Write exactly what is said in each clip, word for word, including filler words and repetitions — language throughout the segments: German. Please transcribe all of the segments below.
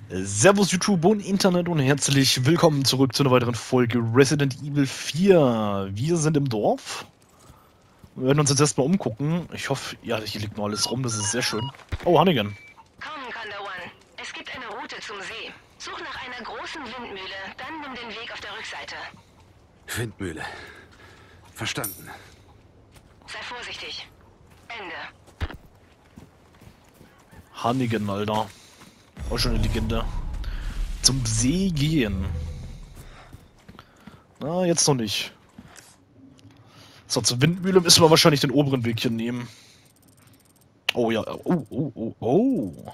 Servus YouTube und Internet und herzlich willkommen zurück zu einer weiteren Folge Resident Evil vier. Wir sind im Dorf. Wir werden uns jetzt erstmal umgucken. Ich hoffe, ja, hier liegt noch alles rum, das ist sehr schön. Oh, Hannigan. Komm, Conda-One. Es gibt eine Route zum See. Such nach einer großen Windmühle, dann nimm den Weg auf der Rückseite. Windmühle. Verstanden. Sei vorsichtig. Ende. Hannigan, Alter. Auch schon eine Legende. Zum See gehen. Na, jetzt noch nicht. So, zur Windmühle müssen wir wahrscheinlich den oberen Weg hier nehmen. Oh ja, oh, oh, oh, oh.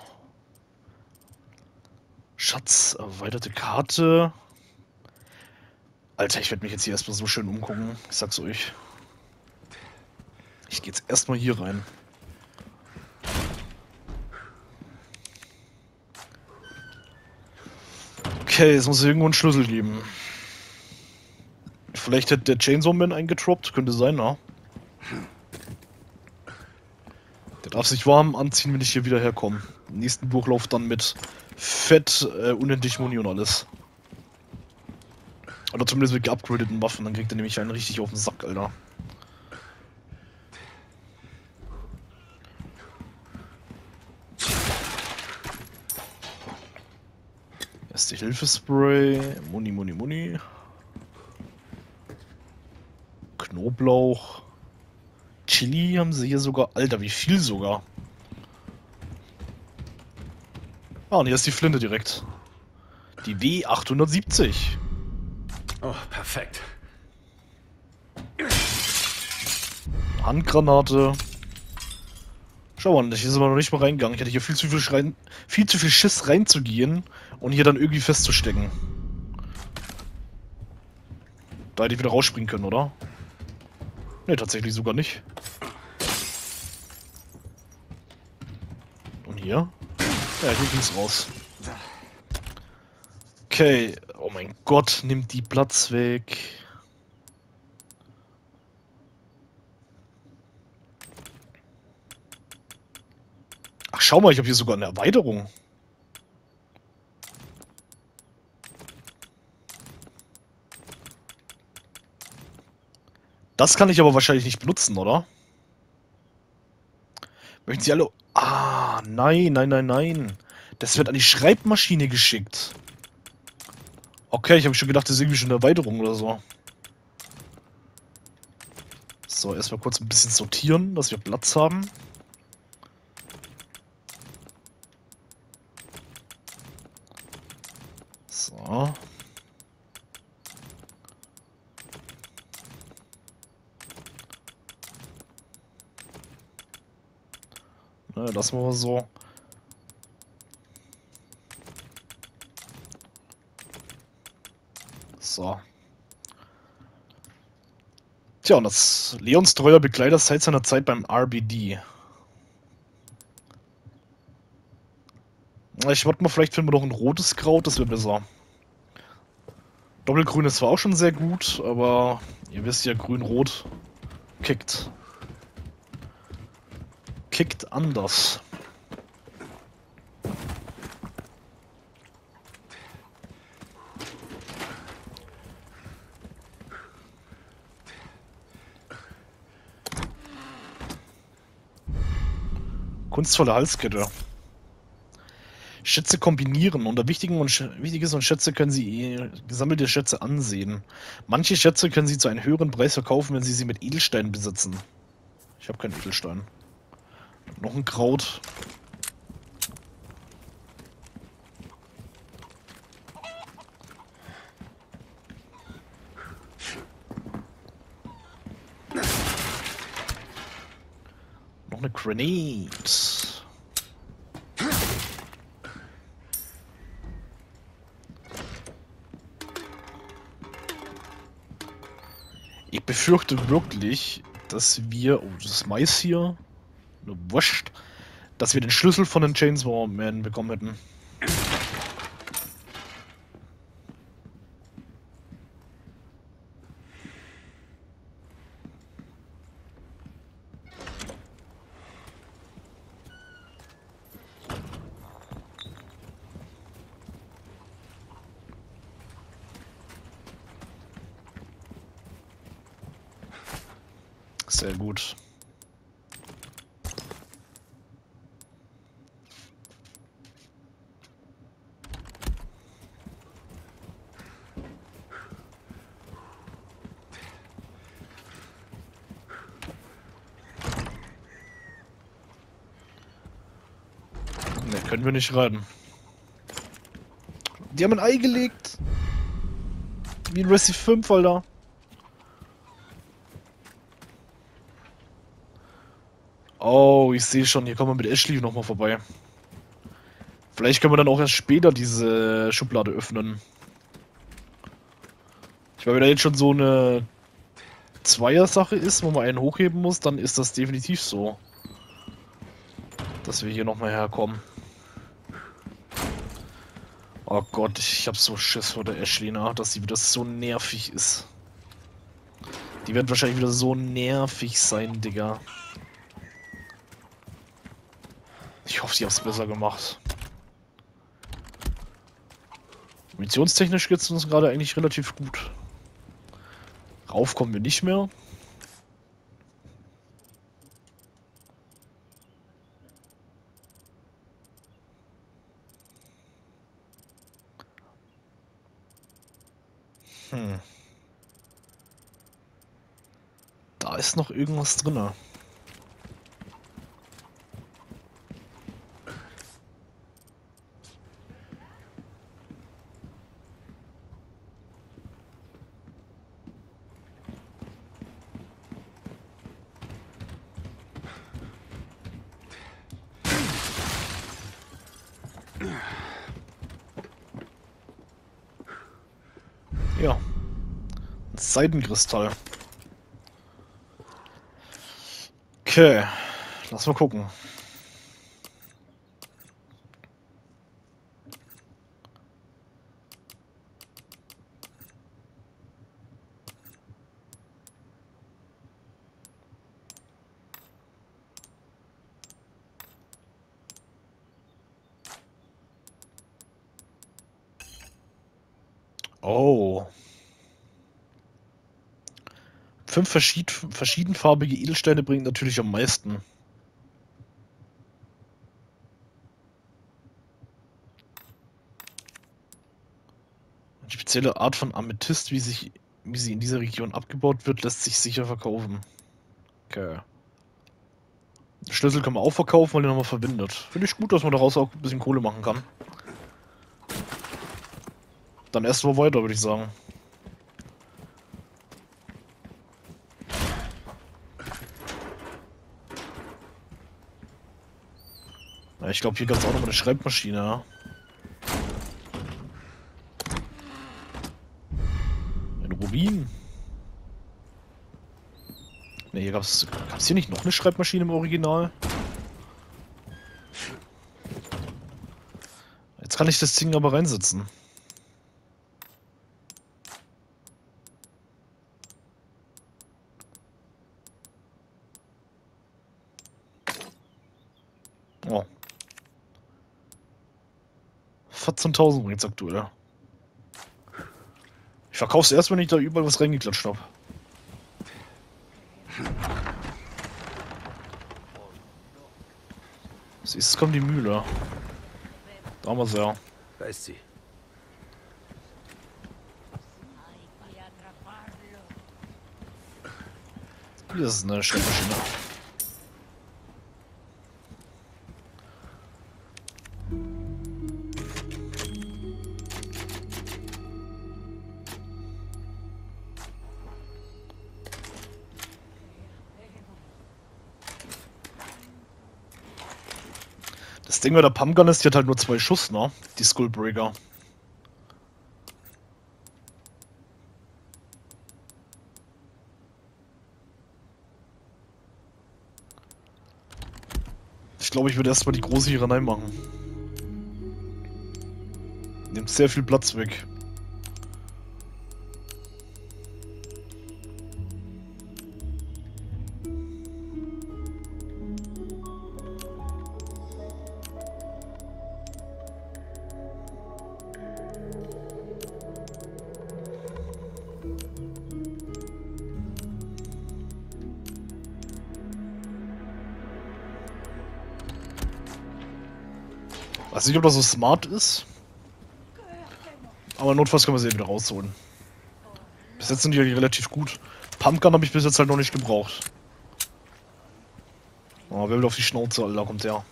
Schatz, erweiterte Karte. Alter, ich werde mich jetzt hier erstmal so schön umgucken. Ich sag's euch. Ich gehe jetzt erstmal hier rein. Okay, es muss irgendwo einen Schlüssel geben. Vielleicht hätte der Chainsaw Man eingetroppt, könnte sein, na? Der darf sich warm anziehen, wenn ich hier wieder herkomme. Im nächsten Durchlauf dann mit Fett, äh, unendlich Muni und alles. Oder zumindest mit geupgradeten Waffen, dann kriegt er nämlich einen richtig auf den Sack, Alter. Erste Hilfespray, Muni, Muni, Muni. Knoblauch. Chili haben sie hier sogar. Alter, wie viel sogar. Ah, und hier ist die Flinte direkt. Die W achthundertsiebzig. Oh, perfekt. Handgranate. Schau mal, hier sind wir noch nicht mal reingegangen. Ich hatte hier viel zu viel, Schrein, viel zu viel Schiss reinzugehen und hier dann irgendwie festzustecken. Da hätte ich wieder rausspringen können, oder? Ne, tatsächlich sogar nicht. Und hier? Ja, hier ging's raus. Okay, oh mein Gott, nimmt die Platz weg. Ach, schau mal, ich habe hier sogar eine Erweiterung. Das kann ich aber wahrscheinlich nicht benutzen, oder? Möchten Sie alle... Ah, nein, nein, nein, nein. Das wird an die Schreibmaschine geschickt. Okay, ich habe schon gedacht, das ist irgendwie schon eine Erweiterung oder so. So, erstmal kurz ein bisschen sortieren, dass wir Platz haben. So. Ne, lassen wir mal so. So. Tja, und das Leons treuer Begleiter seit seiner Zeit beim R B D. Ich warte mal, vielleicht finden wir noch ein rotes Kraut, das wäre besser. Doppelgrün ist zwar auch schon sehr gut, aber ihr wisst ja, grün-rot kickt. Kickt anders. Kunstvolle Halskette. Schätze kombinieren. Unter wichtigen und Wichtiges und Schätze können Sie gesammelte Schätze ansehen. Manche Schätze können Sie zu einem höheren Preis verkaufen, wenn Sie sie mit Edelsteinen besitzen. Ich habe keinen Edelstein. Noch ein Kraut. Noch eine Grenade. Ich befürchte wirklich, dass wir... Oh, das ist Mais hier. Eine Wurst. Dass wir den Schlüssel von den Chainsaw Man bekommen hätten. Sehr gut. Ne, können wir nicht reiten. Die haben ein Ei gelegt. Wie in Resident fünf, Alter. Oh, ich sehe schon, hier kommen wir mit Ashley nochmal vorbei. Vielleicht können wir dann auch erst später diese Schublade öffnen. Ich meine, wenn da jetzt schon so eine Zweier-Sache ist, wo man einen hochheben muss, dann ist das definitiv so. Dass wir hier nochmal herkommen. Oh Gott, ich hab so Schiss vor der Ashley, nach, dass sie wieder so nervig ist. Die wird wahrscheinlich wieder so nervig sein, Digga. Ich hoffe, sie hat's besser gemacht. Munitionstechnisch geht's uns gerade eigentlich relativ gut. Rauf kommen wir nicht mehr. Hm. Da ist noch irgendwas drin. Ja. Ein Seidenkristall. Okay. Lass mal gucken. Oh. Fünf verschied verschiedenfarbige Edelsteine bringen natürlich am meisten. Eine spezielle Art von Amethyst, wie, sich, wie sie in dieser Region abgebaut wird, lässt sich sicher verkaufen. Okay. Den Schlüssel kann man auch verkaufen, weil den haben wir verwendet. Finde ich gut, dass man daraus auch ein bisschen Kohle machen kann. Dann erst mal weiter, würde ich sagen. Ja, ich glaube, hier gab es auch noch mal eine Schreibmaschine, ja. Ein Rubin. Ne, hier gab es hier nicht noch eine Schreibmaschine im Original? Jetzt kann ich das Ding aber reinsetzen. Oh. vierzehntausend bringt's aktuell. Ich verkauf's erst, wenn ich da überall was reingeklatscht habe. Siehst du, kommt die Mühle. Da haben wir sie ja. Da ist sie. Hier ist eine Schreibmaschine. Das Ding bei der Pumpgun ist, die hat halt nur zwei Schuss, ne? Die Skullbreaker. Ich glaube, ich würde erstmal die große hier rein machen. Nimmt sehr viel Platz weg. Weiß nicht, ob das so smart ist. Aber notfalls können wir sie wieder rausholen. Bis jetzt sind die relativ gut. Pumpgun habe ich bis jetzt halt noch nicht gebraucht. Oh, wer will auf die Schnauze, Alter, kommt der.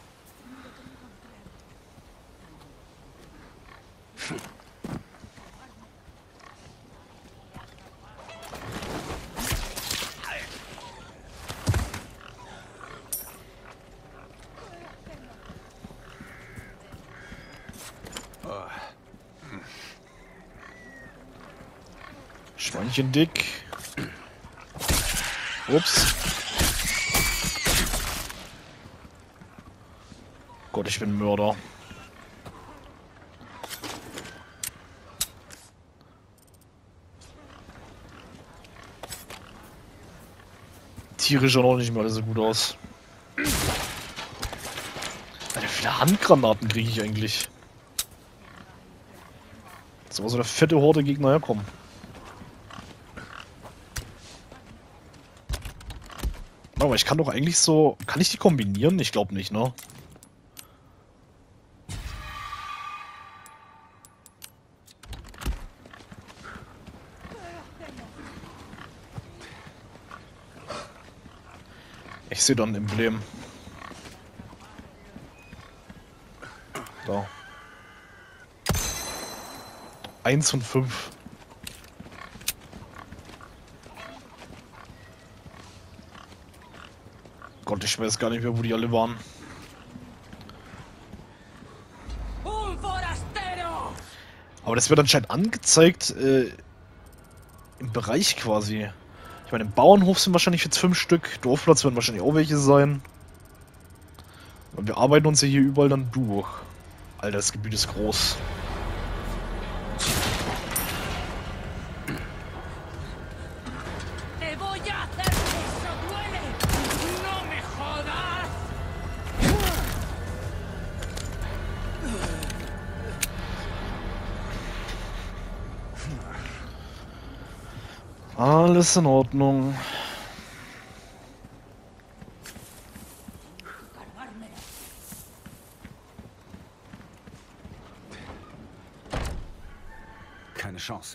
Schweinchen dick. Ups. Gott, ich bin Mörder. Tiere schauen auch nicht mehr alle so gut aus. Alter, wie viele Handgranaten kriege ich eigentlich? So, so eine fette Horde Gegner herkommen. Aber ich kann doch eigentlich so... Kann ich die kombinieren? Ich glaube nicht, ne? Ich sehe da ein Emblem. Da. Eins und fünf. Gott, ich weiß gar nicht mehr, wo die alle waren. Aber das wird anscheinend angezeigt äh, im Bereich quasi. Ich meine, im Bauernhof sind wahrscheinlich jetzt fünf Stück. Dorfplatz werden wahrscheinlich auch welche sein. Und wir arbeiten uns ja hier überall dann durch. Alter, das Gebiet ist groß. Alles in Ordnung. Keine Chance.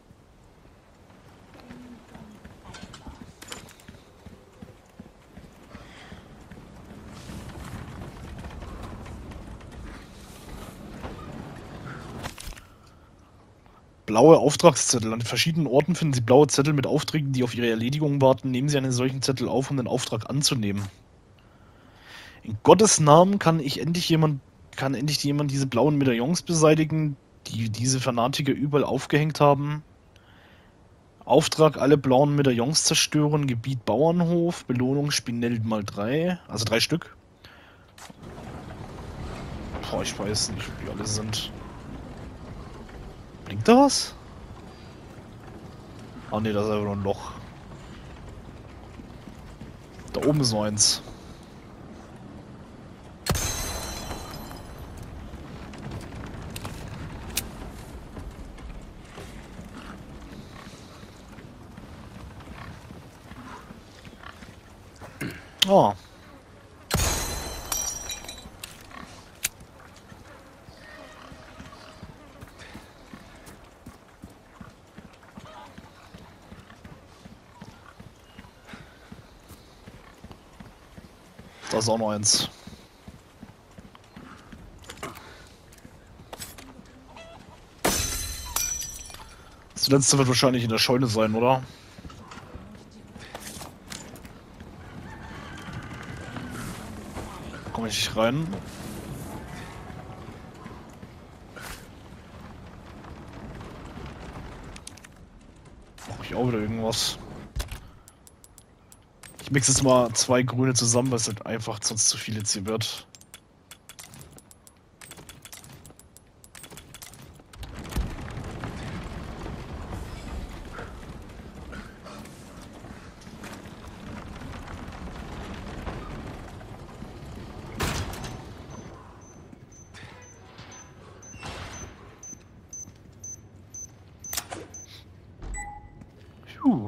Blaue Auftragszettel. An verschiedenen Orten finden Sie blaue Zettel mit Aufträgen, die auf Ihre Erledigung warten. Nehmen Sie einen solchen Zettel auf, um den Auftrag anzunehmen. In Gottes Namen kann ich endlich jemand, kann endlich jemand diese blauen Medaillons beseitigen, die diese Fanatiker überall aufgehängt haben. Auftrag: alle blauen Medaillons zerstören. Gebiet Bauernhof. Belohnung Spinell mal drei. Also drei Stück. Boah, ich weiß nicht, wo die alle sind. Blinkt da was? Ah ne, da ist einfach nur ein Loch. Da oben ist noch eins. Ah. Da ist auch noch eins. Das letzte wird wahrscheinlich in der Scheune sein, oder? Komme ich nicht rein? Brauche ich auch wieder irgendwas? Ich mixe jetzt mal zwei grüne zusammen, weil es halt einfach sonst zu viel jetzt hier wird. Puh.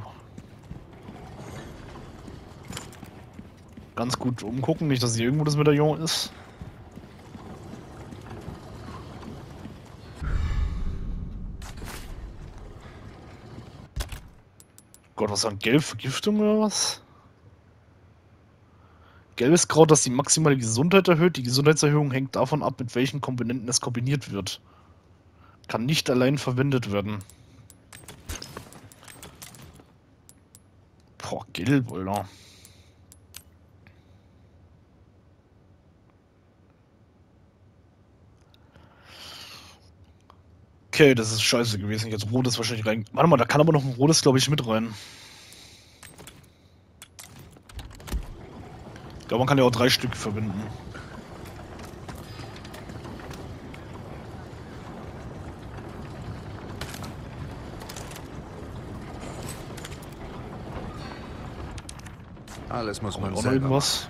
Ganz gut umgucken, nicht, dass hier irgendwo das Medaillon ist. Gott, was war denn gelb? Vergiftung oder was? Gelbes Kraut, das die maximale Gesundheit erhöht. Die Gesundheitserhöhung hängt davon ab, mit welchen Komponenten es kombiniert wird. Kann nicht allein verwendet werden. Boah, gelb, Alter. Okay, das ist scheiße gewesen. Jetzt rotes wahrscheinlich rein. Warte mal, da kann aber noch ein rotes, glaube ich, mit rein. Ich glaube, man kann ja auch drei Stück verbinden. Alles muss man Auch noch selber irgendwas.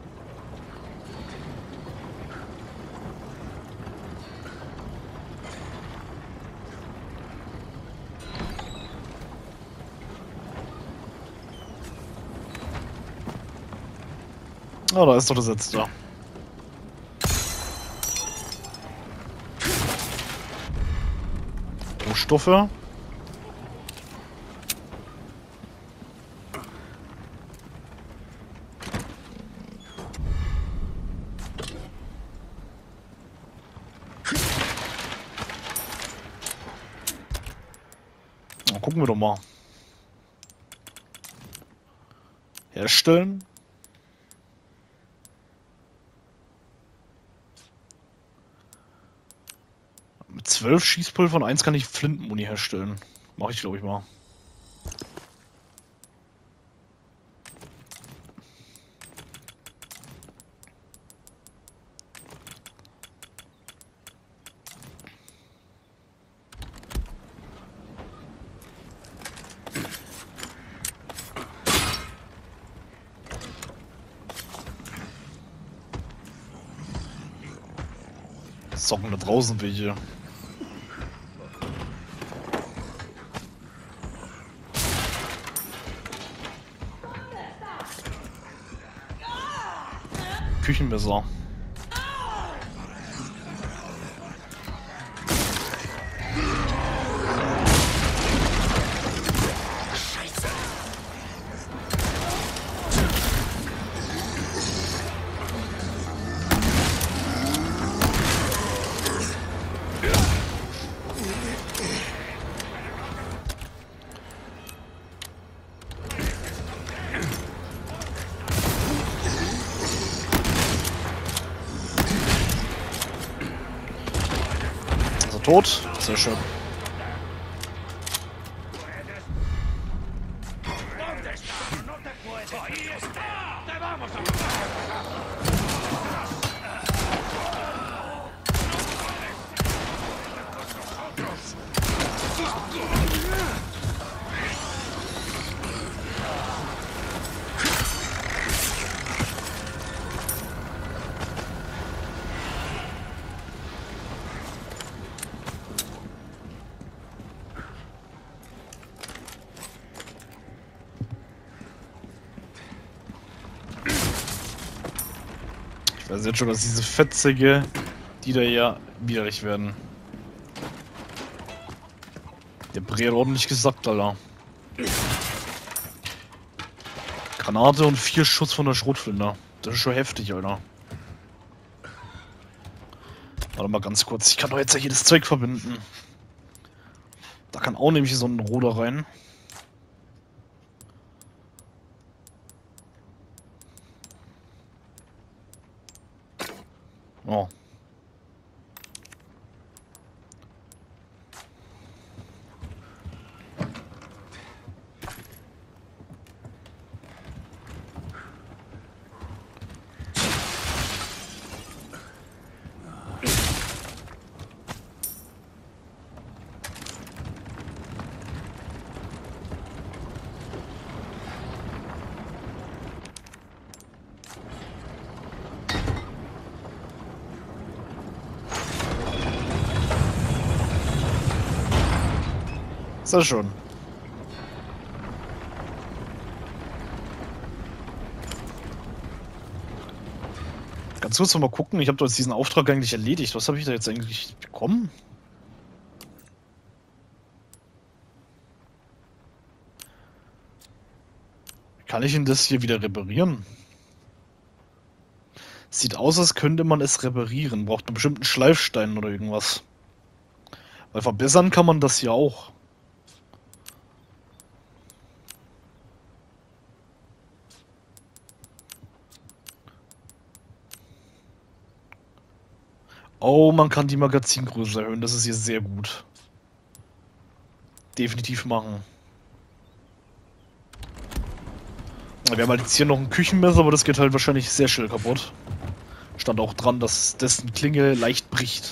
Ah, da ist doch das letzte. Rohstoffe. Na, gucken wir doch mal. Herstellen. Mit zwölf Schießpulver und eins kann ich Flintenmuni herstellen. Mache ich, glaube ich, mal. Socken da draußen welche. Küchenmesser. Tot. Sehr schön. Ich weiß jetzt schon, dass diese Fetzige, die da ja widerlich werden. Der Bre hat ordentlich gesackt, Alter. Granate und vier Schuss von der Schrotflinte. Das ist schon heftig, Alter. Warte mal ganz kurz. Ich kann doch jetzt ja jedes Zeug verbinden. Da kann auch nämlich so ein Ruder rein. Oh. Sehr schön. Ganz kurz noch mal gucken, ich habe doch jetzt diesen Auftrag eigentlich erledigt. Was habe ich da jetzt eigentlich bekommen? Kann ich denn das hier wieder reparieren? Sieht aus, als könnte man es reparieren. Braucht einen bestimmten Schleifstein oder irgendwas. Weil verbessern kann man das hier auch. Oh, man kann die Magazingröße erhöhen. Das ist hier sehr gut. Definitiv machen. Wir haben halt jetzt hier noch ein Küchenmesser, aber das geht halt wahrscheinlich sehr schnell kaputt. Stand auch dran, dass dessen Klinge leicht bricht.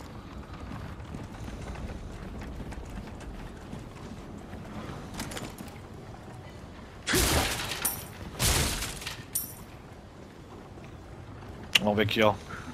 Oh, weg, ja.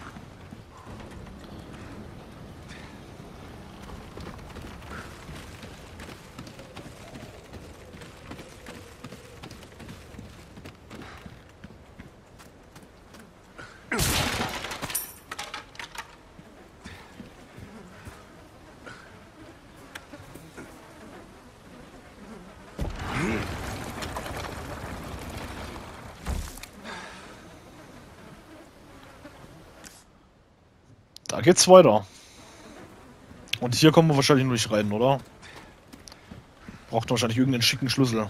Da geht's weiter. Und hier kommen wir wahrscheinlich nur nicht rein, oder? Braucht wahrscheinlich irgendeinen schicken Schlüssel.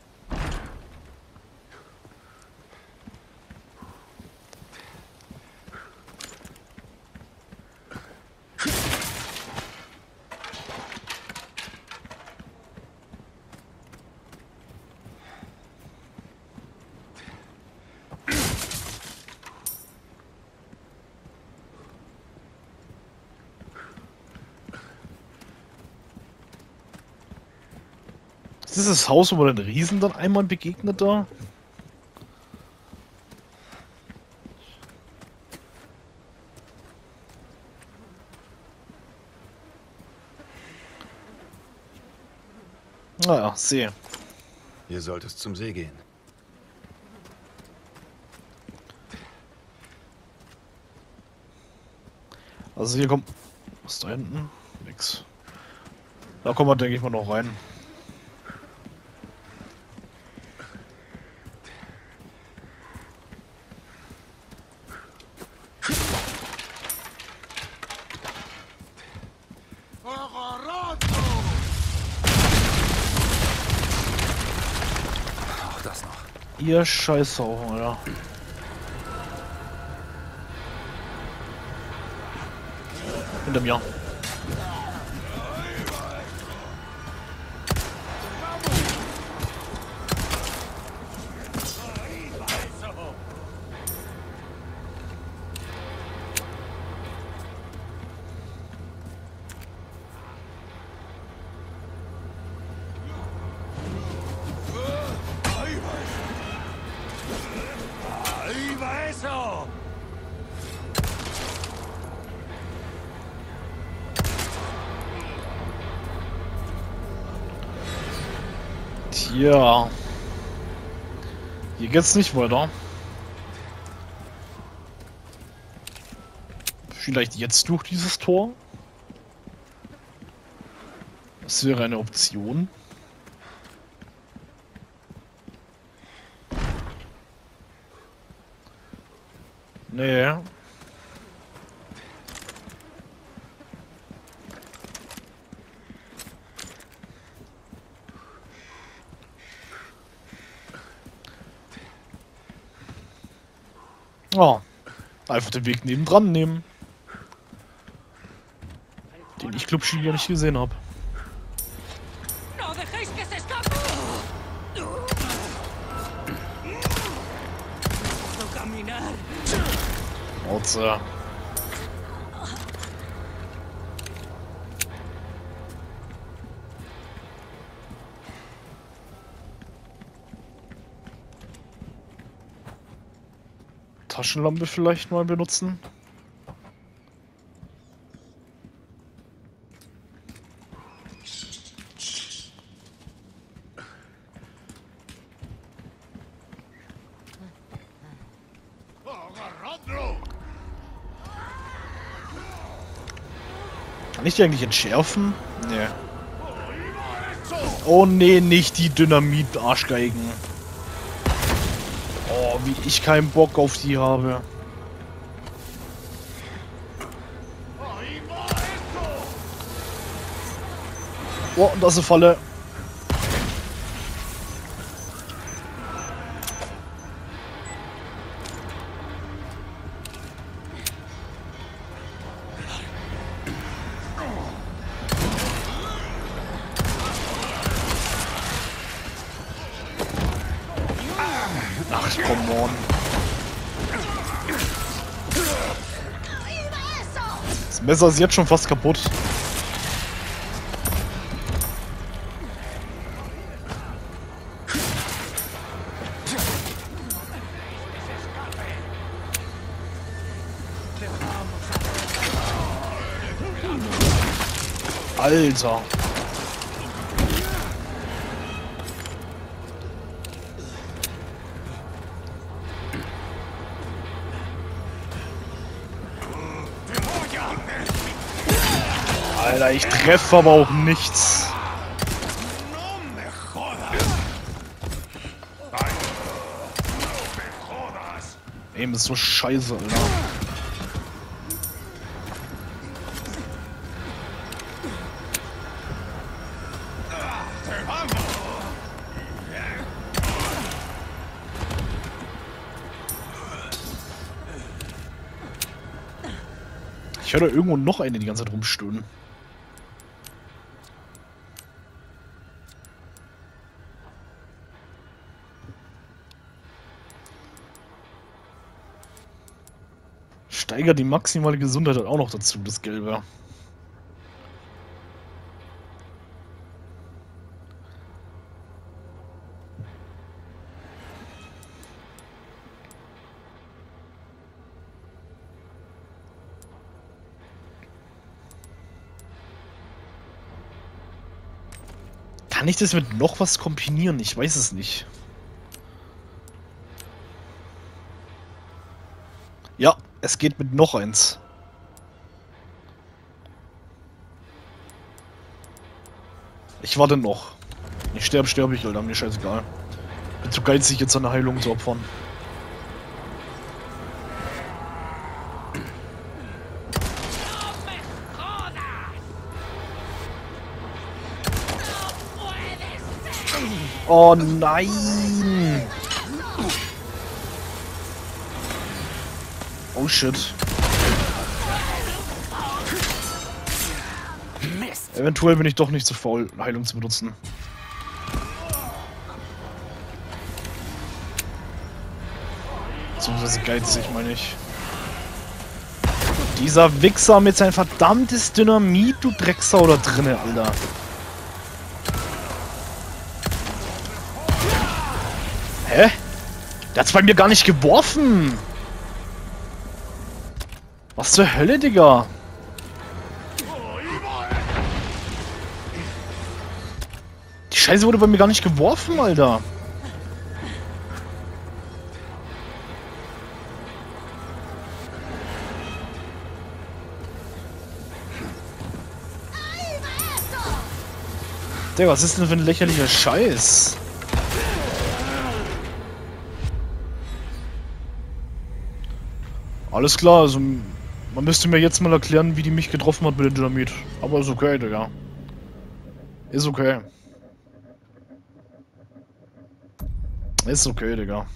Ist das das Haus, wo man den Riesen dann einmal begegnet da? Naja, See. Hier sollte es zum See gehen. Also hier kommt... Was ist da hinten? Nix. Da kommen wir, denke ich mal, noch rein. Auch das noch. Ihr Scheißsau, Alter. Hinter mir. Tja. Hier geht's nicht weiter. Vielleicht jetzt durch dieses Tor? Das wäre eine Option. Nee. Oh, einfach den Weg nebendran nehmen. Den ich Clubschi ja nicht gesehen habe. Rotze. Taschenlampe vielleicht mal benutzen. Kann ich die eigentlich entschärfen? Nee. Oh nee, nicht die Dynamit-Arschgeigen. Oh, wie ich keinen Bock auf die habe. Oh, und das ist eine Falle. Ach, come on. Das Messer ist jetzt schon fast kaputt. Alter. Alter, ich treffe aber auch nichts. Aim ist so scheiße, Alter. Ich höre da irgendwo noch eine die ganze Zeit rumstöhnen. Steigert die maximale Gesundheit halt auch noch dazu, das Gelbe. Kann ich das mit noch was kombinieren? Ich weiß es nicht. Ja, es geht mit noch eins. Ich warte noch. Ich sterbe, sterbe ich, Alter. Mir scheißegal. Bin zu geizig, jetzt eine Heilung zu opfern. Oh nein! Oh shit. Mist. Eventuell bin ich doch nicht zu faul, Heilung zu benutzen. Beziehungsweise geizig, meine ich. Dieser Wichser mit seinem verdammtes Dynamit, du Drecksau da drinne, Alter. Hä? Der hat's bei mir gar nicht geworfen! Was zur Hölle, Digga? Die Scheiße wurde bei mir gar nicht geworfen, Alter. Digga, was ist denn für ein lächerlicher Scheiß? Alles klar, also man müsste mir jetzt mal erklären, wie die mich getroffen hat mit dem Dynamit. Aber ist okay, Digga. Ist okay. Ist okay, Digga.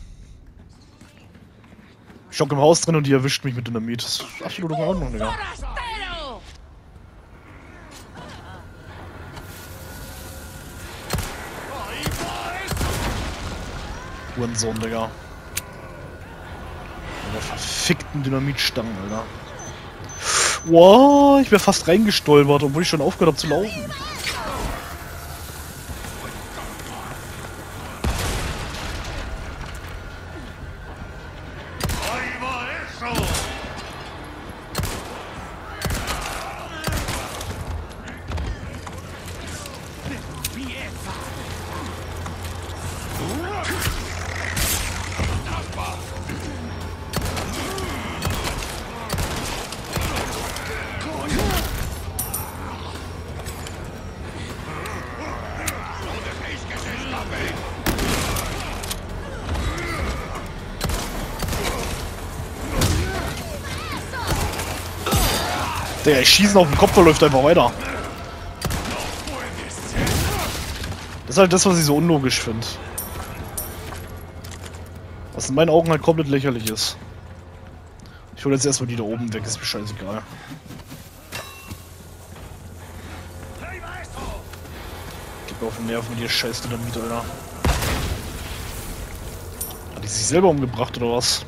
Ich hock im Haus drin und die erwischt mich mit Dynamit. Das ist absolut in Ordnung, Digga. Hurensohn, Digga. Aber verfickten Dynamitstangen, Alter. Wow, ich wäre fast reingestolpert, obwohl ich schon aufgehört habe zu laufen. Der ich schießen auf den Kopf, der läuft einfach weiter. Das ist halt das, was ich so unlogisch finde. Was in meinen Augen halt komplett lächerlich ist. Ich hole jetzt erstmal die da oben weg, ist mir scheißegal. Gib mir auf den Nerven mit dir scheiß Dynamit, Alter. Hat die sich selber umgebracht oder was?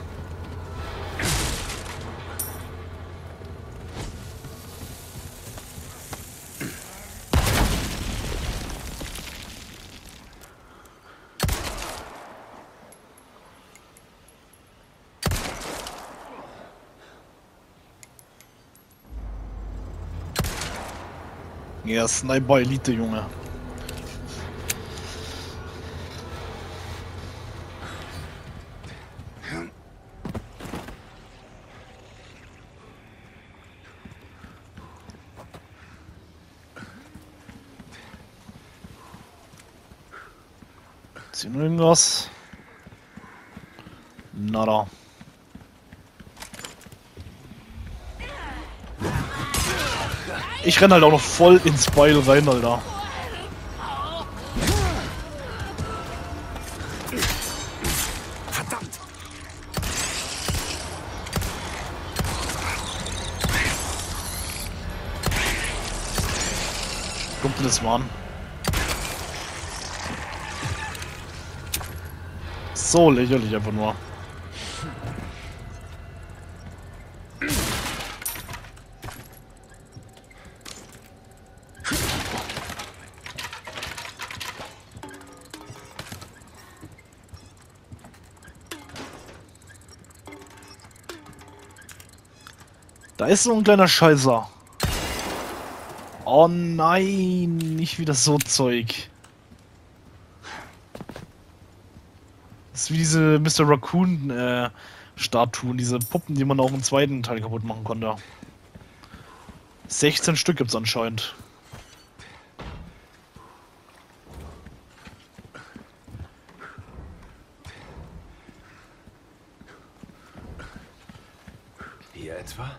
Ja, Sniper Elite, Junge. Ist hier noch irgendwas? Nada. Ich renne halt auch noch voll ins Beil rein, Alter. Verdammt! Dunkles Mann. So lächerlich einfach nur. Da ist so ein kleiner Scheißer. Oh nein, nicht wieder so Zeug. Das ist wie diese Mister Raccoon äh, Statuen, diese Puppen, die man auch im zweiten Teil kaputt machen konnte. sechzehn Stück gibt's anscheinend. Hier etwa?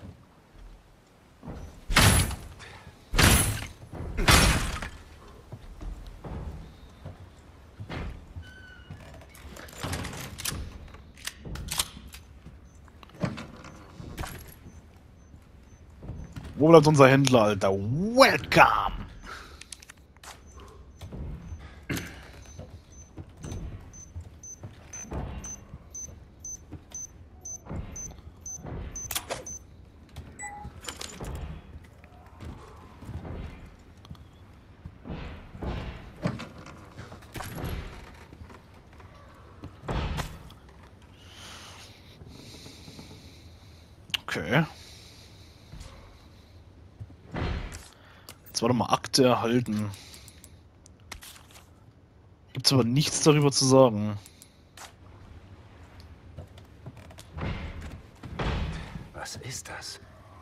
Wo bleibt unser Händler, Alter? Welcome! Okay. Jetzt warte mal, Akte erhalten. Gibt's aber nichts darüber zu sagen. Was ist das?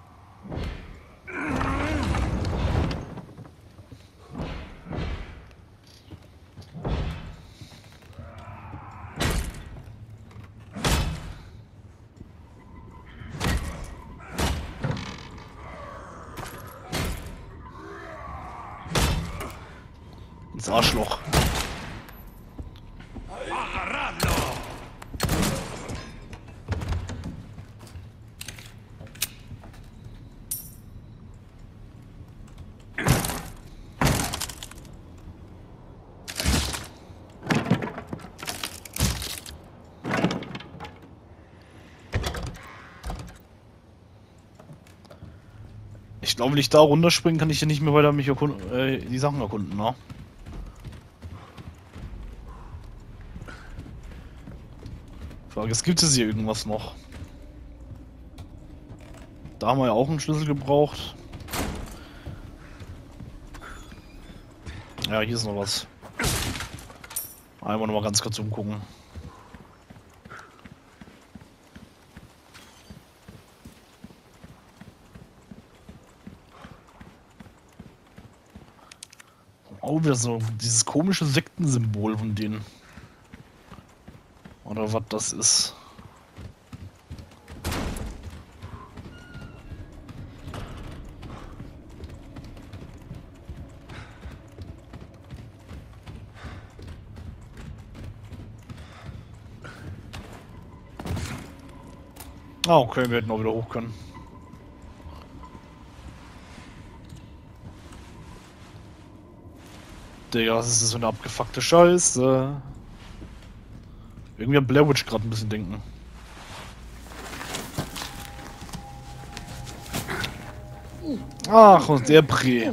Ins Arschloch. Ich glaube, wenn ich da runterspringen, kann ich hier nicht mehr weiter mich erkunden, äh, die Sachen erkunden, ne? Frage ist, gibt es hier irgendwas noch? Da haben wir ja auch einen Schlüssel gebraucht. Ja, hier ist noch was. Einmal noch mal ganz kurz umgucken. Oh, wieder so dieses komische Sektensymbol von denen. Oder was das ist. Ah, okay, wir hätten auch wieder hoch können. Digga, was ist das für eine abgefuckte Scheiße? Irgendwie an Blair Witch gerade ein bisschen denken. Ach, und der Prä.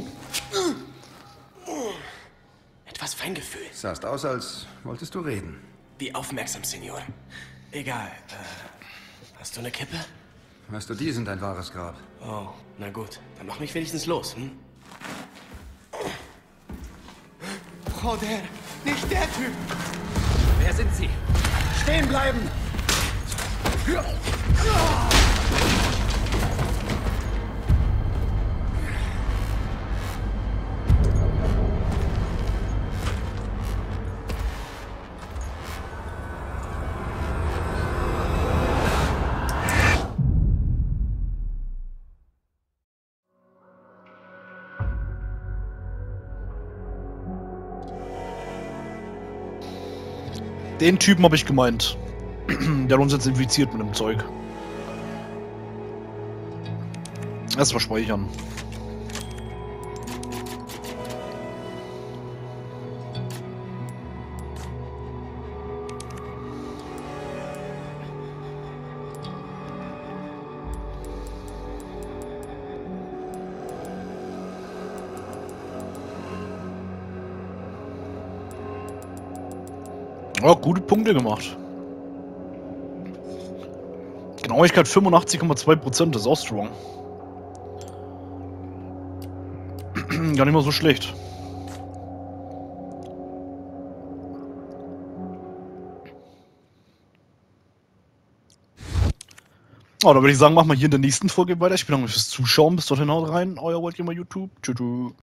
Etwas Feingefühl. Sahst aus, als wolltest du reden. Wie aufmerksam, Senor. Egal. Äh, hast du eine Kippe? Weißt du, die sind ein wahres Grab. Oh, na gut. Dann mach mich wenigstens los, hm? Joder, nicht der Typ! Wer sind sie? Stehen bleiben! Den Typen habe ich gemeint. Der hat uns jetzt infiziert mit dem Zeug. Erstmal speichern. Ja, gute Punkte gemacht. Genauigkeit fünfundachtzig Komma zwei Prozent, das ist auch strong. Gar nicht mal so schlecht. Oh, da würde ich sagen, machen wir hier in der nächsten Folge weiter. Ich bedanke mich fürs Zuschauen. Bis dorthin, haut rein. Euer Worldgamer YouTube. Tschüss.